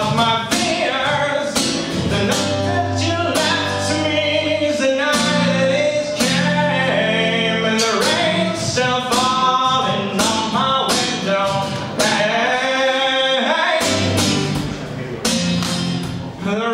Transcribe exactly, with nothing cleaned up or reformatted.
of my fears. The night that you left me is the night that it came, and the rain still falling on my window. Hey, hey, hey. The